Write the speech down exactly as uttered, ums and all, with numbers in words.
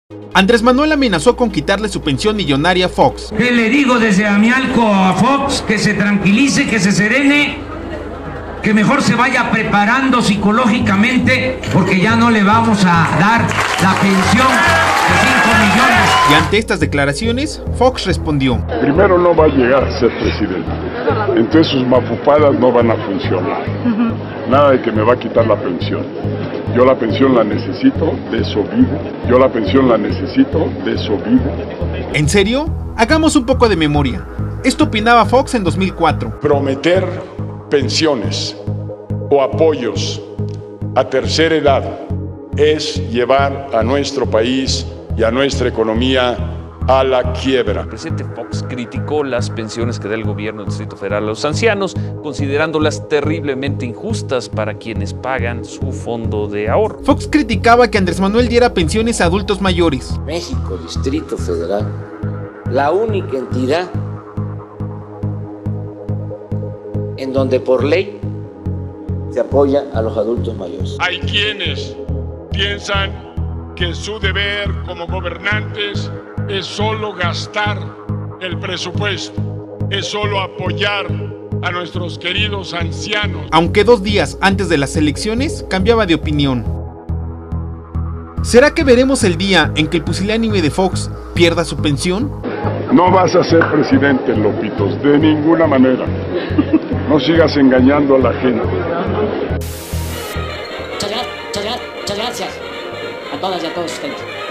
Andrés Manuel amenazó con quitarle su pensión millonaria a Fox. ¿Qué le digo desde Amialco a Fox? Que se tranquilice, que se serene, que mejor se vaya preparando psicológicamente, porque ya no le vamos a dar la pensión de cinco millones. Y ante estas declaraciones, Fox respondió: primero, no va a llegar a ser presidente, entonces sus mafufadas no van a funcionar. Nada de que me va a quitar la pensión. Yo la pensión la necesito, de eso vivo. Yo la pensión la necesito, de eso vivo. ¿En serio? Hagamos un poco de memoria. Esto opinaba Fox en dos mil cuatro. Prometer pensiones o apoyos a tercera edad es llevar a nuestro país y a nuestra economía a la quiebra. El presidente Fox criticó las pensiones que da el gobierno del Distrito Federal a los ancianos, considerándolas terriblemente injustas para quienes pagan su fondo de ahorro. Fox criticaba que Andrés Manuel diera pensiones a adultos mayores. México, Distrito Federal, la única entidad en donde por ley se apoya a los adultos mayores. Hay quienes piensan que su deber como gobernantes es solo gastar el presupuesto, es solo apoyar a nuestros queridos ancianos. Aunque dos días antes de las elecciones cambiaba de opinión. ¿Será que veremos el día en que el pusilánime de Fox pierda su pensión? No vas a ser presidente, Lopitos, de ninguna manera. No sigas engañando a la gente. Muchas gracias, muchas gracias a todas y a todos ustedes.